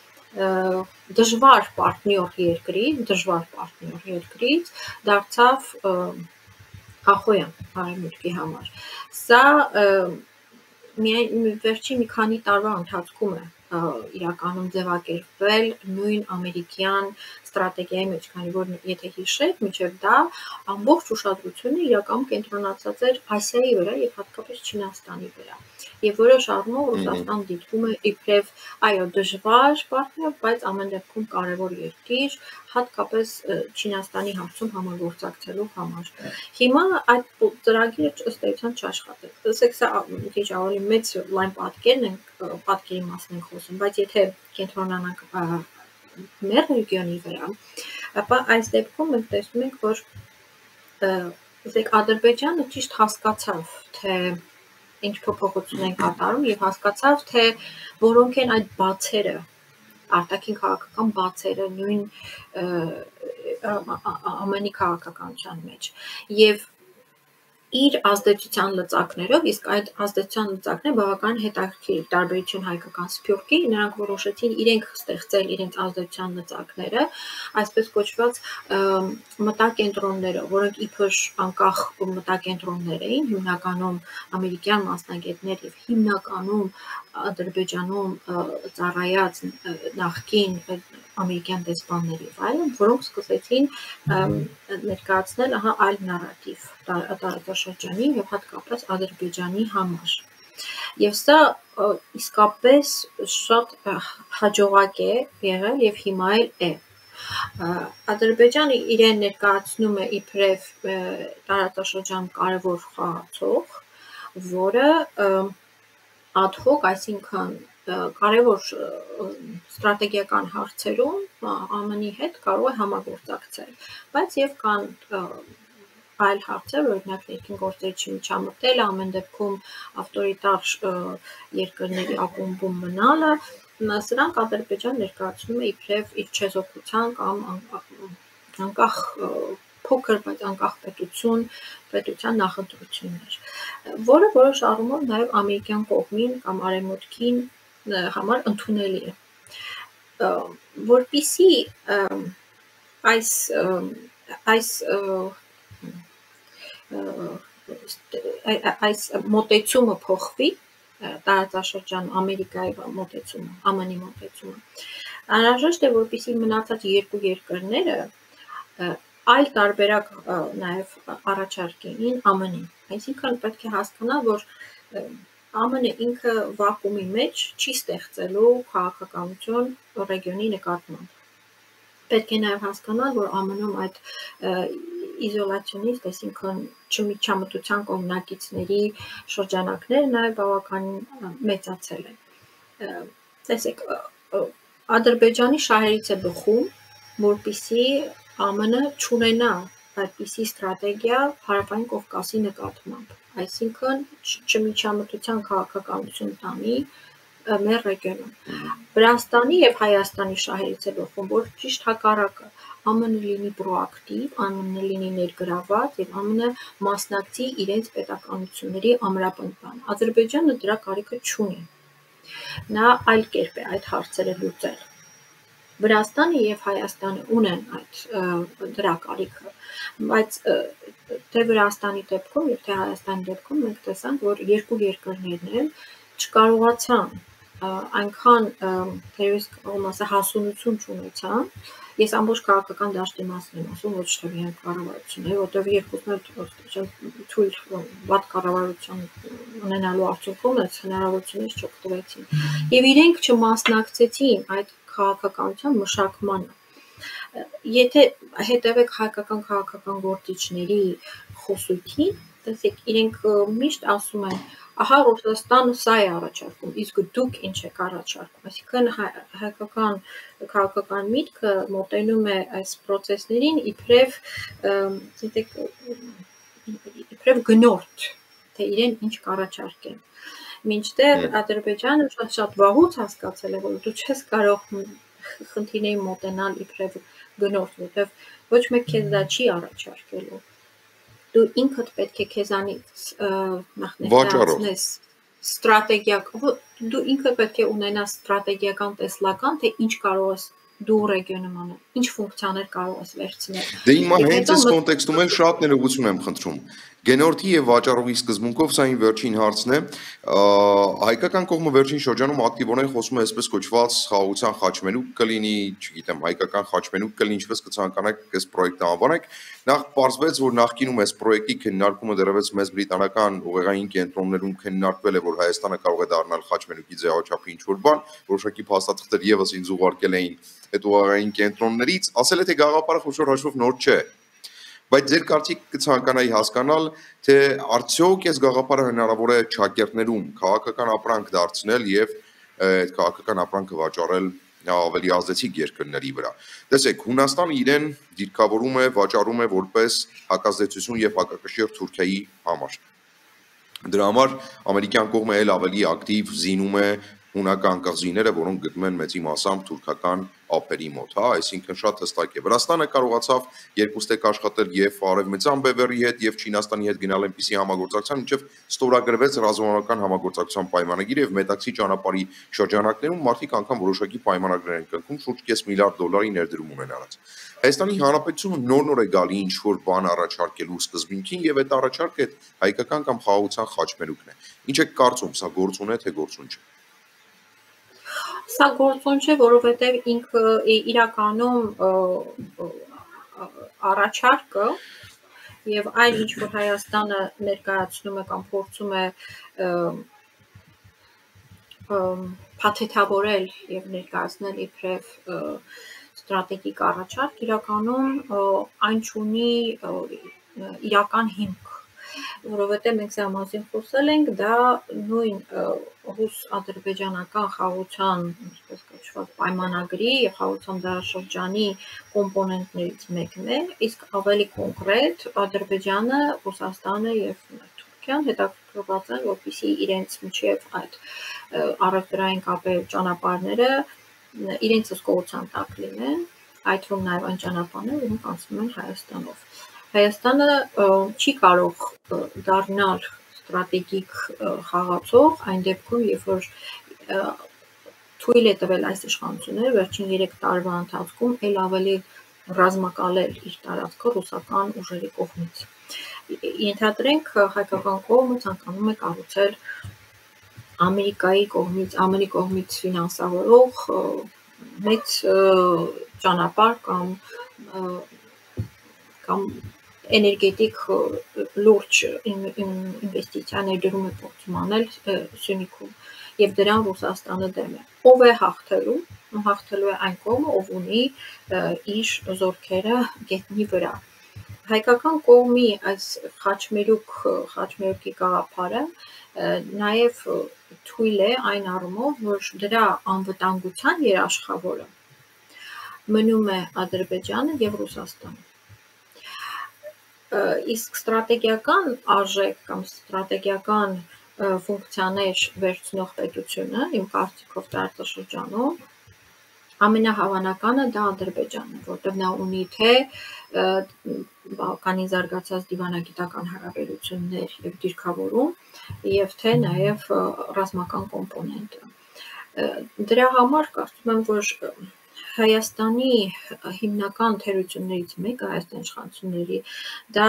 դժվար պարտնյոր երկրի, դժվար պարտնյոր երկրից դարձավ ախոյան արևմուտքի համար։ Սա միայն վերջին մի քանի տարվա ընթացքում է իրականում ձևակերպվել նույն ամերիկյան ստրատեգիայի մեջ, քանի որ եթե հիշեք, մինչև դա ամբողջ ուշադրությունը իրականում կենտրոնացած էր Ասիայի վրա եւ հատկապես Չինաստանի վրա։ Եվ որոշ առումով Ռուսաստան դիտվում է իբրև այո դժվար պարտներ, բայց ամեն դեպքում կարևոր երկիր, հատկապես Չինաստանի հարցում համագործակցելու համար։ Հիմա այդ ծրագիրը ըստ էության չաշխատեց։ Տեսեք, սա քիչ ավելի մեծ լայն պատկերն են, պատկերի մասն ենք խոսում, բայց եթե կենտրոնանանք մեր ռեգիոնի վրա, ապա այս դեպքում մենք տեսնում ենք, որ տեսեք, Ադրբեջանը ճիշտ հասկացավ, թե ինչ փոփոխություն են կատարում եւ հասկացավ, թե որոնք են այդ բացերը, արտաքին քաղաքական բացերը նույն ամենի քաղաքականության մեջ եւ իր ազդեցության լծակներով, իսկ այդ ազդեցության լծակները բավական հետաքրքիր տարբերություն հայկական սփյուռքի, նրանք որոշեցին իրենք ստեղծել իրենց ազդեցության լծակները, այսպես կոչված մտակենտրոնները, որոնք իբր անկախ մտակենտրոններ էին, հիմնականում ամերիկյան մասնագետներ եւ հիմնականում Ադրբեջանում ծառայած նախկին ամերիկյան դեսպանների եւ այլն, որոնք սկսեցին ներկայացնել ահա այլ նարատիվ տարածաշրջանի եւ հատկապես Ադրբեջանի համար։ Եվ սա իսկապես շատ հաջողակ է եղել եւ հիմա էլ է։ Ադրբեջանը իրեն ներկայացնում է իբրև տարածաշրջան կարևոր խաղացող, որը ad hoc, այսինքն կարևոր ստրատեգիական հարցերում ԱՄՆ-ի հետ կարող է համագործակցել, բայց եւ կան այլ հարցեր, օրինակ ներքին գործերի չմիջամտելը, ամեն դեպքում ավտորիտար երկրների ակումբում մնալը, սրանք Ադրբեջան ներկայացնում է իբրև իր չեզոքության կամ անկախ փոքր, բայց անկախ պետություն, պետության նախընտրություններ, որը որոշ առումով նաև ամերիկյան կողմին կամ արևմուտքին համար ընդունելի է, որպեսզի այս այս այս մոտեցումը փոխվի, տարածաշրջան Ամերիկայի մոտեցումը, ԱՄՆ-ի մոտեցումը, անհրաժեշտ է, որպեսզի մնացած երկու երկրները այլ տարբերակ նաև առաջարկեին ԱՄՆ-ին, այսինքն պետք է հասկանալ, որ ԱՄՆ-ը ինքը վակուումի մեջ չի ստեղծելու քաղաքականություն ռեգիոնի նկատմամբ։ Պետք է նաև հասկանալ, որ ԱՄՆ-ում այդ իզոլացիոնիստ, այսինքն չմիջամտության կողմնակիցների շրջանակները նաև բավական մեծացել են։ Տեսեք, Ադրբեջանի շահերից է բխում, որպեսզի ԱՄՆ-ը չունենա այդպիսի ստրատեգիա Հարավային Կովկասի նկատմամբ, այսինքն չմիջամտության քաղաքականություն տանի մեր ռեգիոնում։ Վրաստանի եւ Հայաստանի շահերից է բխում, որ ճիշտ հակառակը ԱՄՆ լինի պրոակտիվ, ԱՄՆ լինի ներգրաված եւ ԱՄՆ մասնակցի իրենց պետականությունների ամրապնդման։ Ադրբեջանը դրա կարիքը չունի։ Նա այլ կերպ է այդ հարցերը լուծել։ Վրաստանը եւ Հայաստանը ունեն այդ դրա կարիքը, բայց թե Վրաստանի դեպքում եւ թե Հայաստանի դեպքում մենք տեսանք, որ երկու երկրներն են չկարողացան այնքան թերևս կողմ ասա հասունություն չունեցան, ես ամբողջ քաղաքական դաշտի մասին եմ ասում, ոչ թե միայն կառավարությունը, որտեղ երկուսն էլ թույլ վատ կառավարություն ունենալու արդյունքում այս հնարավորությունից չօգտվեցին։ Եվ իրենք չմասնակցեցին այդ քաղաքականության մշակմանը։ Եթե հետևեք հայկական քաղաքական գործիչների խոսույթին, տեսեք, իրենք միշտ ասում են, ահա Ռուսաստանը սա է առաջարկում, իսկ դուք ինչ եք առաջարկում։ Այսինքն հայկական քաղաքական միտքը մոտենում է այս process-ներին իբրև, ասենք, իբրև գնորդ, թե իրեն ինչ կառաջարկեն։ Մինչդեռ Ադրբեջանը շատ վաղուց հասկացել է, որ դու չես կարող խնդիրներին մոտենալ իբրև գնորդ, որտեղ ոչ մեկ քեզ դա չի առաջարկելու։ Դու ինքդ պետք է քեզանից նախնեստացնես ստրատեգիա, դու ինքդ պետք է ունենաս ստրատեգիական տեսլական, թե ինչ կարող ես դու ռեգիոնում անել, ինչ ֆունկցիաներ կարող ես վերցնել։ Դե հիմա հենց այս կոնտեքստում էլ շատ ներողություն եմ խնդրում։ Գենորդի եւ վաճառողի սկզբունքով սա ին վերջին հարցն է։ Հայկական կողմը վերջին շրջանում ակտիվորեն խոսում է այսպես կոչված խաղաղության խաչմերուկ կլինի, չգիտեմ, հայկական խաչմերուկ կլինի, ինչպես կցանկանաք այս պրոյեկտը անվանեք։ Նախ պարզվեց, որ նախկինում այս պրոյեկտի քննարկումը դեռևս մեծ բրիտանական ուղեղային կենտրոններում քննարկվել է, որ Հայաստանը կարող է դառնալ խաչմերուկի ձևաչափի ինչ-որ բան, որոշակի փաստաթղթեր եւս ինձ ուղարկել էին այդ ուղեղային կենտրոններից, ասել է թե գաղափարը խոշոր հաշվով նոր չէ։ Բայց ձեր կարծիք կցանկանայի հասկանալ, թե արդյոք այս գաղափարը հնարավոր է ճակերտներում քաղաքական ապրանք դարձնել եւ այդ քաղաքական ապրանքը վաճառել ավելի ազդեցիկ երկրների վրա։ Տեսեք, Հունաստանը իրեն դիրքավորում է, վաճառում է որպես հակազդեցություն եւ հակակշիռ Թուրքիայի համար։ Դրա համար ամերիկյան կողմը էլ ավելի ակտիվ զինում է հունական կղզիները, որոնք գտնվում են մեծի մասամբ թուրքական ափերի մոտ, հա, այսինքն շատ հստակ է։ Վրաստանը կարողացավ երկուստեք աշխատել եւ Արևմտյան Բևերի հետ եւ Չինաստանի հետ գնալ այնպիսի համագործակցության, ինչեւ ստորագրվեց ռազմական համագործակցության պայմանագիրը եւ Մետաքսի ճանապարհի շրջանակներում մարդիկ անգամ որոշակի պայմանագրեր են կնքում, շուրջ կես միլիարդ դոլարի ներդրում ունենալաց։ Հայաստանի Հանրապետությունը նոր-նոր է գալի ինչ-որ բան առաջարկելու սկզբունքին եւ այդ առաջարկը հայկական կամ խաղաղության խաչմերուկն է։ Ինչ եք կարծում, սա գործուն է թե գործուն չէ։ Սա գործոն չէ, որովհետև ինքը իրականում առաջարկը եւ այլ ինչ որ Հայաստանը ներկայացնում է կամ փորձում է փաթեթավորել եւ ներկայացնել իբրև ստրատեգիկ առաջարկ, իրականում այն ունի իրական հիմք, որովհետև մենք սա մասին խոսել ենք, դա նույն ռուս-ադրբեջանական խաղաղության, այսպես կոչված, պայմանագրի եւ խաղաղության դարաշրջանի կոմպոնենտներից մեկն է, իսկ ավելի կոնկրետ Ադրբեջանը, Ռուսաստանը եւ Թուրքիան հետաքրքրված են, որպեսզի իրենց միջև այդ առևտրային կապեր ճանապարհները իրենց հսկողության տակ լինեն, այդ թվում նաեւ այն ճանապարհները, որոնք անցնում են Հայաստանով։ Հայաստանը չի կարող դառնալ ստրատեգիկ խաղացող այն դեպքում, երբ որ թույլ է տվել այս իշխանությունները վերջին երեք տարվա ընթացքում ել ավելի ռազմակալել իր տարածքը ռուսական ուժերի կողմից։ Ենթադրենք հայկական կողմը ցանկանում է կառուցել Ամերիկայի կողմից, ԱՄՆ-ի կողմից ֆինանսավորող մեծ ճանապարհ կամ կամ էներգետիկ լուրջ ինվեստիցիա ներդրում է փորձում անել Սյունիքում եւ դրան Ռուսաստանը դեմ է։ Ով է հաղթելու, հաղթելու է այն կողմը, ով ունի իր զորքերը գետնի վրա։ Հայկական կողմի այս խաչմերուկ խաչմերուկի գաղափարը նաեւ թույլ է այն առումով, որ դրա անվտանգության երաշխավորը մնում է Ադրբեջանը եւ Ռուսաստանը։ Իսկ ստրատեգիական արժեք կամ ստրատեգիական ֆունկցիաներ վերցնող պետությունը, իմ կարծիքով տարածաշրջանում, ամենահավանականը դա Ադրբեջանն է, որտեղ նա ունի թե Բալկանի զարգացած դիվանագիտական հարաբերություններ եւ դիրքավորում, եւ թե նաեւ ռազմական կոմպոնենտը։ Դրա համար կարծում եմ, որ Հայաստանի հիմնական թերություններից մեկը Հայաստանի իշխանությունների դա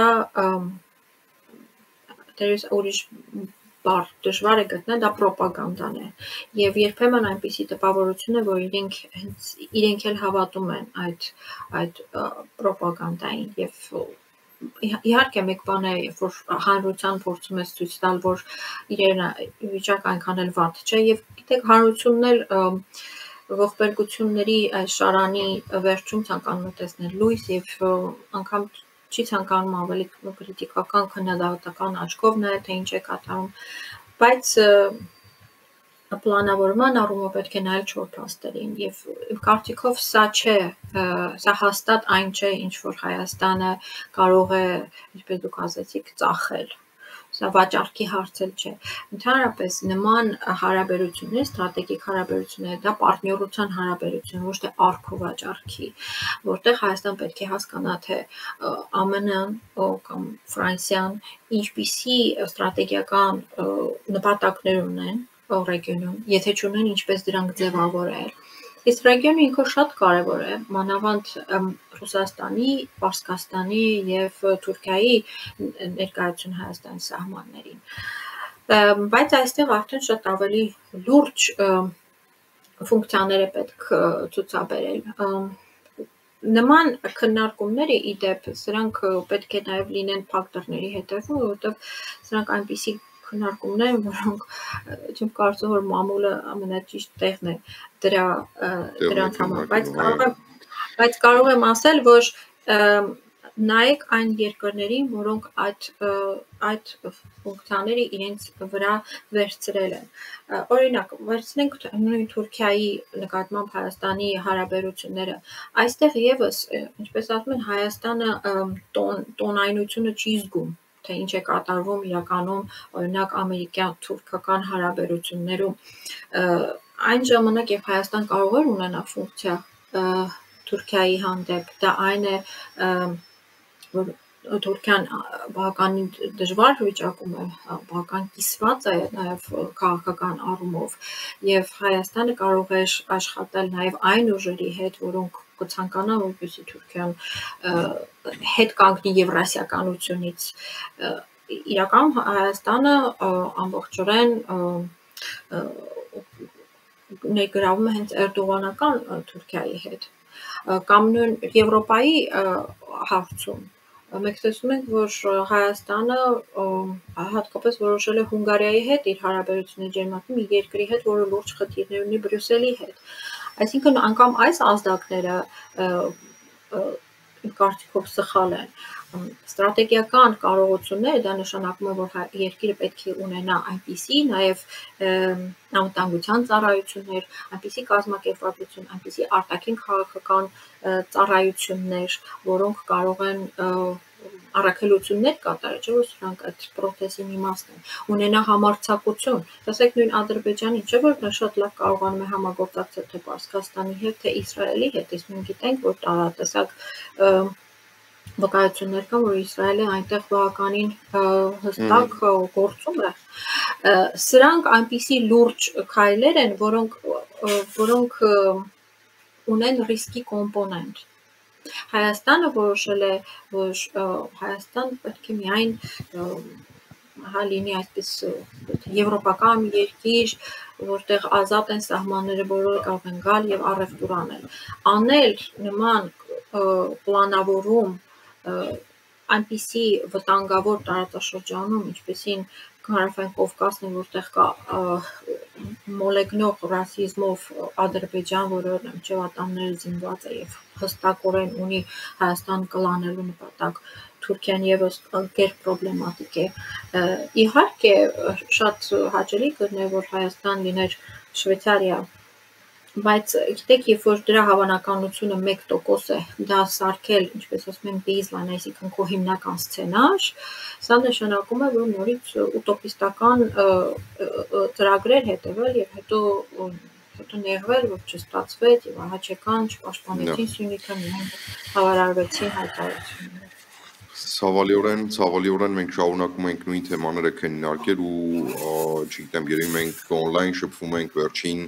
դերս ուրիշ բառ դժվար է գտնել, դա պրոպագանդան է եւ երբեմն այնպիսի տպավորություն է, որ իրենք հենց իրենք էլ հավատում են այդ այդ պրոպագանդային եւ իհարկե մեկ բան է, երբ որ հանրության փորձում ես ցույց տալ, որ իրեն վիճակը այնքան էլ վատ չէ եւ գիտեք հանրությունն էլ ողբերգությունների այս շարանի վերջում ցանկանում է տեսնել լույս եւ անգամ չի ցանկանում ավելի քրիտիկական քննադատական աչքով նայել, թե ինչ է կատարում, բայց պլանավորման առումով պետք է նայել չոր փաստերին եւ կարծիքով սա չէ, սա հաստատ այն չէ, ինչ որ Հայաստանը կարող է, ինչպես դուք ասացիք, ծախել։ Սա վաճառքի հարց էլ չէ։ Ընդհանրապես նման հարաբերություններ, ստրատեգիկ հարաբերություններ, դա պարտներության հարաբերություն, ոչ թե արքո վաճառքի, որտեղ Հայաստան պետք է հասկանա, թե ԱՄՆ-ն կամ Ֆրանսիան ինչպիսի ստրատեգիական նպատակներ ունեն ռեգիոնում, եթե չունեն ինչպես դրանք ձևավորել։ Իսկ ռեգիոնը ինքը շատ կարևոր է, մանավանդ Ռուսաստանի, Պարսկաստանի եւ Թուրքիայի ներկայություն Հայաստանի սահմաններին։ Բայց այստեղ արդեն շատ ավելի լուրջ ֆունկցիաներ է պետք ցուցաբերել։ Նման քննարկումները ի դեպ սրանք պետք է նաև լինեն փակ դռների հետևում, որովհետև սրանք այնպիսի քննարկումներ են, որոնք չեմ կարծում որ մամուլը ամենաճիշտ տեղն է դրա դրանց համար, բայց կարող եմ բայց կարող եմ ասել, որ նայեք այն երկրներին, որոնք այդ այդ ֆունկցիաները իրենց վրա վերցրել են։ Օրինակ, վերցնենք նույն Թուրքիայի նկատմամբ Հայաստանի հարաբերությունները։ Այստեղ եւս, ինչպես ասում են, Հայաստանը տոնայնությունը չի զգում, թե ինչ է կատարվում իրականում, օրինակ, ամերիկյան-թուրքական հարաբերություններում։ Այն ժամանակ, երբ Հայաստան կարող է ունենալ ֆունկցիա Թուրքիայի հանդեպ, դա այն է, որ Թուրքիան բավականին դժվար վիճակում է, բավական կիսված է նաև քաղաքական առումով, եւ Հայաստանը կարող է աշխատել նաև այն ուժերի հետ, որոնք կցանկանան, որպեսզի Թուրքիան հետ կանգնի եվրասիականությունից։ Իրականում Հայաստանը ամբողջորեն ներգրավում է հենց էրդողանական Թուրքիայի հետ, կամ նույն Եվրոպայի հարցում։ Մենք տեսնում ենք, որ Հայաստանը հատկապես որոշել է Հունգարիայի հետ իր հարաբերությունները ջերմացնել, մի երկրի հետ, որը լուրջ խնդիրներ ունի Բրյուսելի հետ։ Այսինքն անգամ այս ազդակները իմ կարծիքով սխալ են։ Ստրատեգիական կարողությունները դա նշանակում է, որ երկիրը պետք է ունենա այնպիսի նաև անվտանգության ծառայություններ, այնպիսի կազմակերպվածություն, այնպիսի արտաքին քաղաքական ծառայություններ, որոնք կարող են առաքելություններ կատարել, չէ՞ որ սրանք այդ պրոցեսի մի մասն են, ունենա համարձակություն։ Տեսեք նույն Ադրբեջանի, չէ՞ որ շատ լավ կարողանում է համագործակցել թե Պարսկաստանի հետ, թե Իսրայելի հետ, իսկ մենք գիտենք, որ տարատեսակ վկայություններ կան, որ Իսրայելը այնտեղ բավականին հստակ գործում է։ Սրանք այնպիսի լուրջ քայլեր են, որոնք որոնք ունեն ռիսկի կոմպոնենտ։ Հայաստանը որոշել է, որ Հայաստան պետք է միայն հա լինի այսպես եվրոպական երկիր, որտեղ ազատ են սահմանները, բոլորը կարող են գալ եւ առևտուր անել։ Անել նման պլանավորում այնպիսի վտանգավոր տարածաշրջանում, ինչպեսին Հարավային Կովկասն է, որտեղ կա մոլեգնող ռասիզմով Ադրբեջան, որը ճավատամները զինված է եւ հստակորեն ունի Հայաստան կլանելու նպատակ, Թուրքիան եւս գերպրոբլեմատիկ է։ Իհարկե, շատ հաճելի կլիներ, որ Հայաստան լիներ Շվեյցարիա, բայց գիտեք, երբ որ դրա հավանականությունը մեկ տոկոս է, դա սարքել, ինչպես ասում են, baseline, այսինքն քո հիմնական սցենար, սա նշանակում է, որ նորից ուտոպիստական ծրագրեր հետևել եւ հետո հետո նեղվել, որ չստացվեց եւ ահաչեկան չպաշտպանեցին Սյունիքը, միայն հավարարվեցին հայտարարությունները։ Ցավալիորեն, ցավալիորեն մենք շարունակում ենք նույն թեմաները քննարկել ու չգիտեմ, երևի մենք on-line շփվում ենք վերջին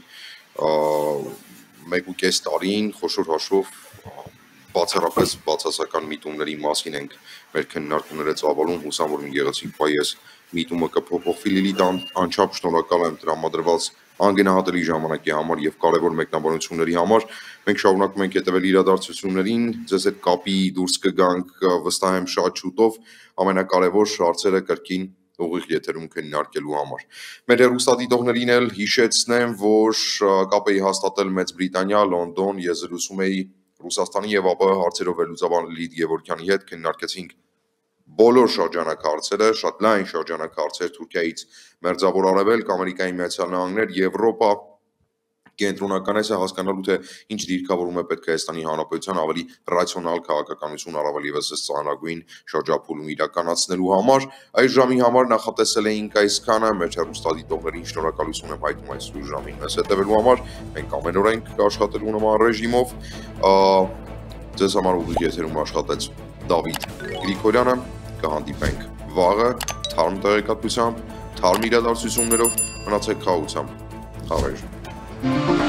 մեկ ու կես տարին խոշոր հաշվով բացառապես բացասական միտումների մասին ենք մեր քննարկումները ծավալում, հուսամ որ մի գեղեցիկ պայես միտումը կփոփոխվի Լիլիթ անչափ շնորհակալ եմ տրամադրված անգնահատելի ժամանակի համար եւ կարեւոր մեկնաբանությունների համար։ Մենք շարունակում ենք հետևել իրադարձություններին, ձեզ հետ կապի դուրս կգանք վստահ եմ շատ շուտով ամենակարևոր հարցերը կրկին ուղիղ եթերում քննարկելու համար։ Մեր հեռուստադիտողներին էլ հիշեցնեմ, որ կապ էի հաստատել Մեծ Բրիտանիա, Լոնդոն, ես զրուցում էի Ռուսաստանի եւ ԱՊՀ հարցերով վերլուծաբան Լիլիթ Գևորգյանի հետ, քննարկեցինք բոլոր շրջանակահարցերը, շատ լայն շրջանակահարցեր Թուրքիայից Մերձավոր Արևելք, Ամերիկայի Միացյալ Նահանգներ, Եվրոպա, կենտրոնական է հասկանալու թե ինչ դիրքավորում է պետք է Հայաստանի Հանրապետության ավելի ռացիոնալ քաղաքականություն առավել եւս ծանրագույն շրջափուլում իրականացնելու համար։ Այս ժամի համար նախատեսել էինք այսքանը, մեր հեռուստադիտողներին շնորհակալություն եմ հայտնում այս սուր ժամին մեզ հետևելու համար։ Մենք ամեն օր ենք աշխատելու նման ռեժիմով։ Ձեզ համար ուղիղ եթերում աշխատեց Դավիթ Գրիգորյանը, կհանդիպենք վաղը թարմ տեղեկատվությամբ, թարմ իրադարձություններով, մնացեք խաղաղությամբ։ Խաղաղ